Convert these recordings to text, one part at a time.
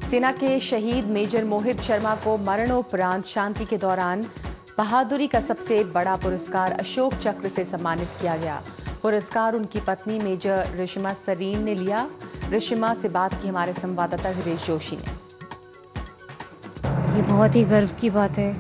सेना के शहीद मेजर मोहित शर्मा को मरणोपरांत शांति के दौरान बहादुरी का सबसे बड़ा पुरस्कार अशोक चक्र से सम्मानित किया गया। पुरस्कार उनकी पत्नी मेजर रिशिमा सरीन ने लिया। रिशिमा से बात की हमारे संवाददाता हृदेश जोशी ने। ये बहुत ही गर्व की बात है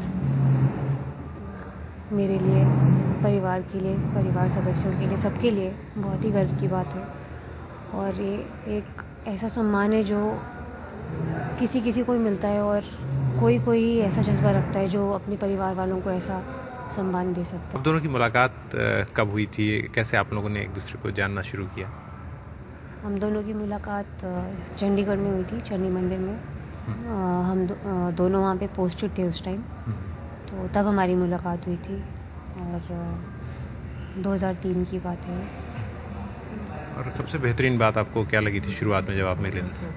मेरे लिए, परिवार के लिए, परिवार सदस्यों के लिए, सबके लिए बहुत ही गर्व की बात है। और ये एक ऐसा सम्मान है जो किसी किसी को ही मिलता है और कोई कोई ऐसा जज्बा रखता है जो अपने परिवार वालों को ऐसा सम्मान दे सकता है। आप दोनों की मुलाकात कब हुई थी? कैसे आप लोगों ने एक दूसरे को जानना शुरू किया? हम दोनों की मुलाकात चंडीगढ़ में हुई थी, चंडी मंदिर में। हम दोनों वहाँ पे पोस्टेड थे उस टाइम, तो तब हमारी मुलाकात हुई थी और 2003 की बात है। और सबसे बेहतरीन बात आपको क्या लगी थी शुरुआत में जब आप मिले उनसे?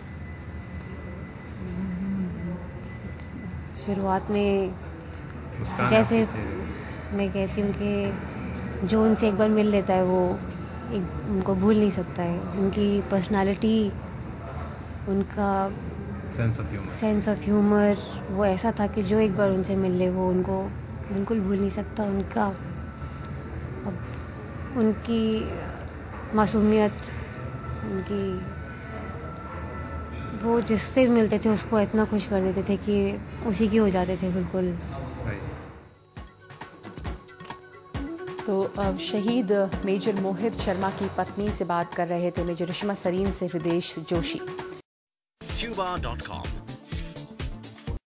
शुरुआत में जैसे मैं कहती हूँ कि जो उनसे एक बार मिल लेता है वो उनको भूल नहीं सकता है। उनकी पर्सनालिटी, उनका सेंस ऑफ ह्यूमर वो ऐसा था कि जो एक बार उनसे मिल ले वो उनको बिल्कुल भूल नहीं सकता। उनकी मासूमियत, उनकी वो जिससे मिलते थे उसको इतना खुश कर देते थे कि उसी की हो जाते थे बिल्कुल। तो शहीद मेजर मोहित शर्मा की पत्नी से बात कर रहे थे मेजर रिशिमा सरीन से हृदेश जोशी। Tuba.com